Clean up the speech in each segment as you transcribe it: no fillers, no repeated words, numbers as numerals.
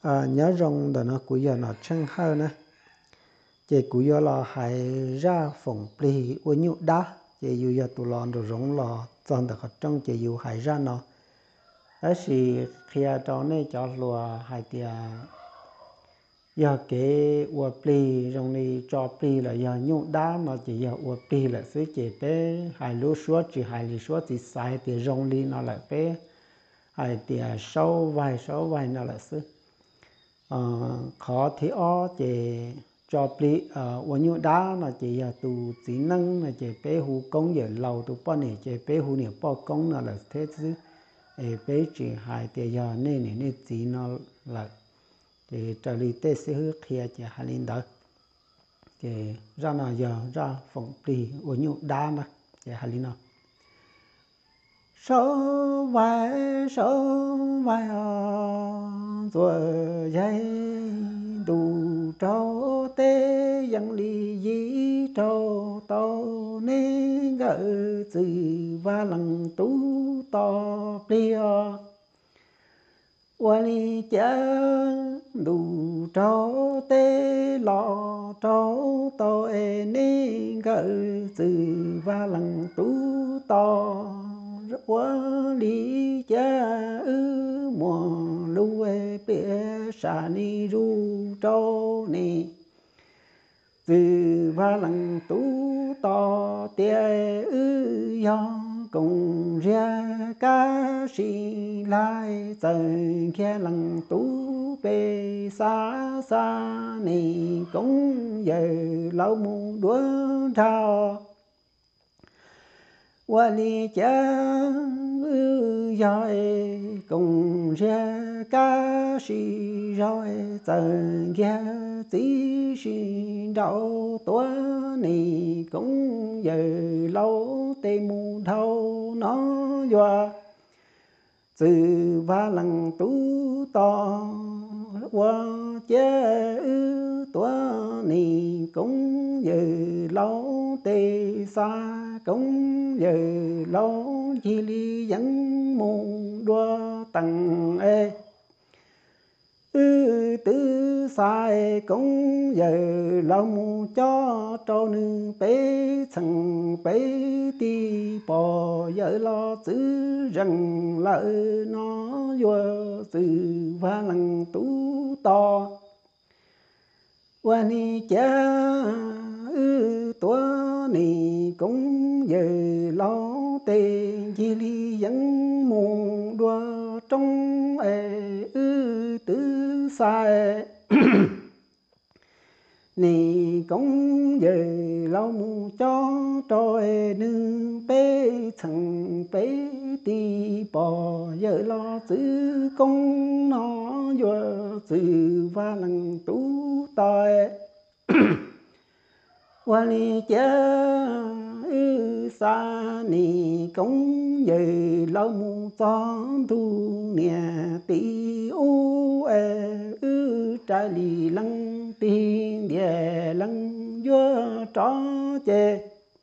nhớ rong đó nó cúi giờ nó chân hơn nữa chỉ cúi giờ là hay ra phòng pli uốn nhũ đá chỉ dù giờ tụ lon rồi rong là toàn được trong chỉ dù hay ra nó ấy thì khi cho này cho lùa hay tiệt giờ cái uốn pli rong này cho pli là giờ nhũ đá mà chỉ giờ uốn pli là suy chỉ bé hay lúa suốt chỉ hay lúa suốt chỉ sai thì rong đi nó lại bé hay tiệt sâu vài nó là suy khó thì chỉ cho pli uốn nhũ đá là chỉ giờ tụ chỉ năng là chỉ bé hú công giờ lâu tụ bao này chỉ bé hú nhiều bao công nó là thế chứ bé chỉ hai tiệt giờ nên chỉ nó là thì trợ lý tê sẽ hướng kia chỉ hai linh đó thì ra nào giờ ra phòng pli uốn nhũ đá mà chỉ hai linh nào số vài rồi dây đủ trâu tê yang li dí trâu tàu nên gỡ từ và lăng tú to plia wali cha đủ trâu tê lọ trâu tàu nên gỡ từ và lăng tú to quá lý cha mùa lúa bể sa ni ru trâu ni từ va lăng tú to tia yong cùng ra cá si lai tần kia lăng tú bể sa ni cũng giờ lâu mu đuối trao wali cha rồi cùng ra cá si rồi tần kia tí xin đau tuổi này cũng giờ lâu tê mu thâu nó doa từ va lăng tú to qua chế tuổi này cũng giờ lâu tê xa cũng giờ lâu chi li dẫn mù đua tầng tứ sai cũng giờ lâu mù cho trâu nữ bế thằng bế ti bò giờ lo chữ rằng lợi nó vô từ va lăng tú to wani cha tuổi này cũng giờ lâu tê chi li dẫn mù đua trong tứ sai nì cũng về lâu mù cho trôi nương bế thằng bế ti bò giờ lo chữ công nó vô từ va lăng tú tòi wali cha sa ni cũng về lâu mù cho tu nè ti u trái lì lăng tiên địa lăng vô tró chê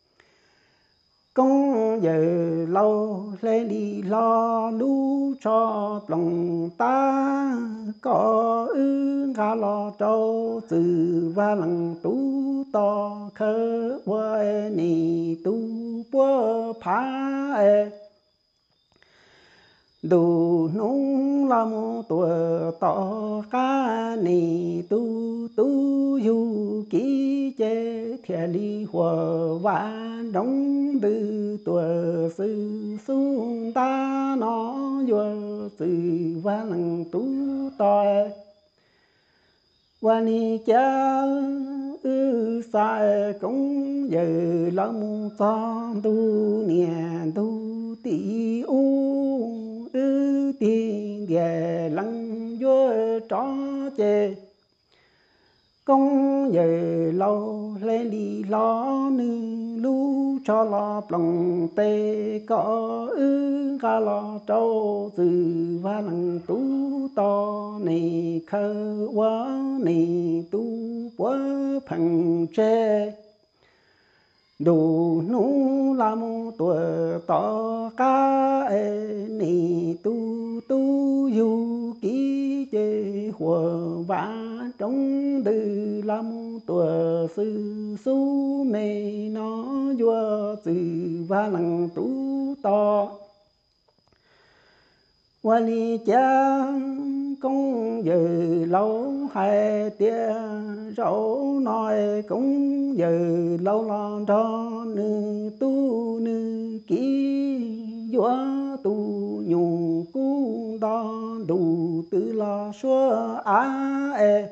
công giờ lâu lên đi lo lú cho lòng ta có gà lo trâu từ va lăng tú to khơ quê nì tu bố phá đủ nung làm tuổi to cá nì tu du ký chế thiệt li hòa vạn đóng từ tuổi sư xuống ta nó vô từ va lăng tú to wani cha sai cũng giờ lắm cho tu niệm tu ti u tiền về lăng vô tró chê công giờ lâu lên đi lo nữ lu cho lo lòng tê có ca lo trâu từ va lăng tú to này khơ quá này tu quá phẳng chê đủ nú làm tuổi to cá nì tu du ký chế của vã trong từ làm tuổi sư su mê nó vua từ và lăng tú to qua li cha công giờ lâu hai tia rau nói cũng giờ lâu lo cho nữ tu nữ kỹ vua tu nhung cũng đó đủ tự lo xua e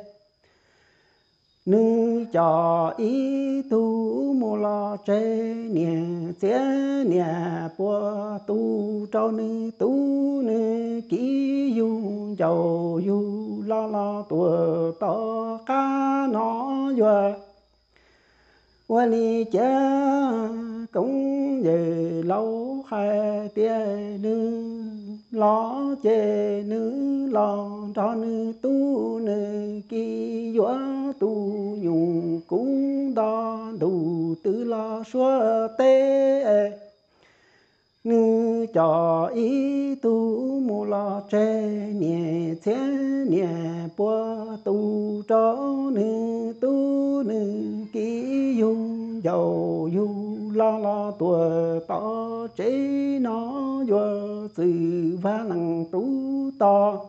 nữ cho ý tu mô lo chế nhẹ chế nhẹ bùa tu cho nữ tu nữ kỹ dung giàu du lo lo tuổi to cá nó vừa qua li cha cũng về lâu hai tia nữ lo chế nữ lo cho nữ tu nữ kỹ vua tu nhung cũng đó đủ tự lo xóa tê nữ cho ý tu mù lo chế nhẹ thế nhẹ bùa tu cho nữ tu nữ kỹ dung giàu du lo tuổi to chế nó vô sự và năng tú to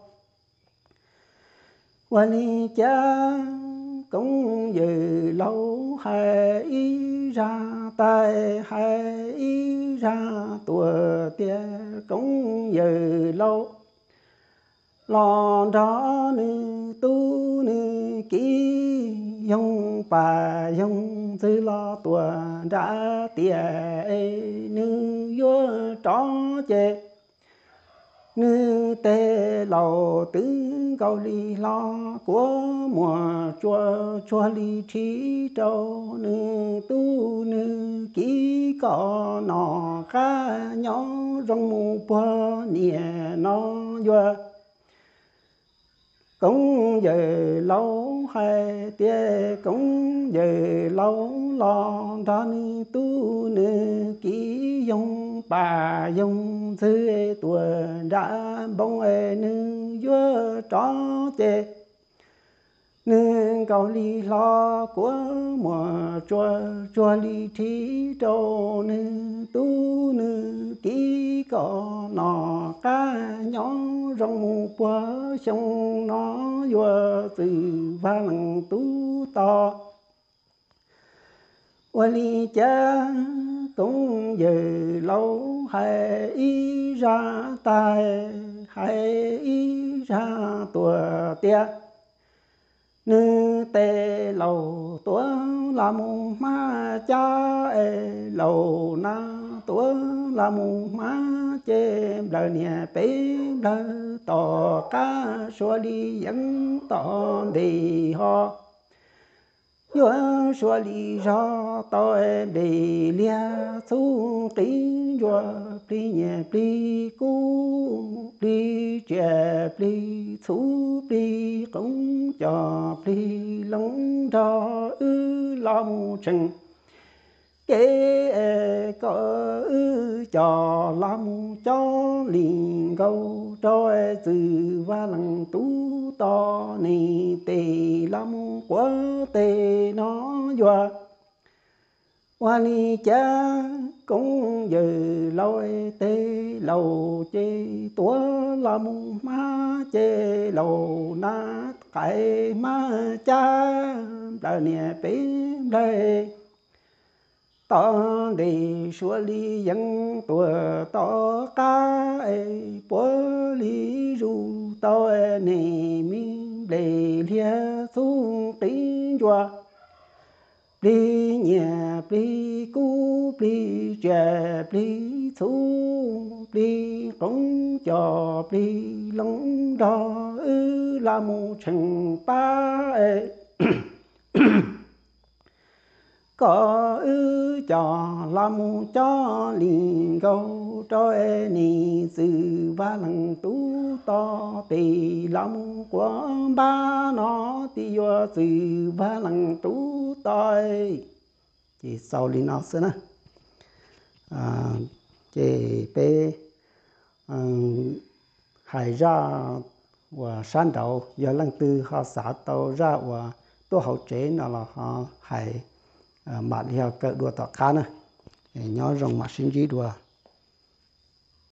qua li cha cũng về lâu hai ý ra tay hai ý ra tuổi tia cũng về lâu lo đó nữ tu nữ kỹ dung bà dung tư lo tuổi ra tia nữ vô tró chê nữ tê lầu tứ cầu li lo của mùa chua li trí trâu nữ tu nữ kỹ có nọ khá nhỏ rong mù bơ nhẹ nó vô cũng về lâu hai tia cũng về lâu lo ra nữ tu nữ kỹ dung bà dung thư tuổi đã bông nữ vua tró chê nữ cầu li lo của mùa chua li trí trâu nữ tu nữ kỹ có nọ cá nhỏ rong mù bờ sông nó vua từ và lăng tú to qua li cha cũng về lâu hai ý ra tay hai ý ra tuổi tia nữ tê lầu tuổi là mù ma cha lầu na tuổi là mù ma chê đời nhà bé đời tỏ cá xua đi dẫn tỏ đi ho vua xua đi ra tôi đi lia su kỹ vua đi nhà đi cú đi chè đi su đi cũng cho đi lông cho lòng chừng kế có cho lòng cho liền câu cho từ và lăng tú to nì tề lâm quá tề nó doa qua li cha cũng giờ lôi tê lầu chê tua lâm ma chê lầu na cái ma cha đời nè bé đây to đi xua li dân tuổi to cá bố li ru to nè mi lệ lia xuống tí chua đi nhà đi cú đi chè đi thu đi cũng cho đi lông đỏ là một chừng ba có cho làm cho liền câu cho nì sự và lăng tú to tì lòng của ba nó tì vô sự và lăng tú tôi chỉ sau li nó xưa nè chỉ bé hải ra và sáng đầu giờ lần tư họ xả tàu ra và tôi hậu chế nó là họ hay mà theo cỡ đua tàu cá nữa nhớ rằng mà sinh gì đua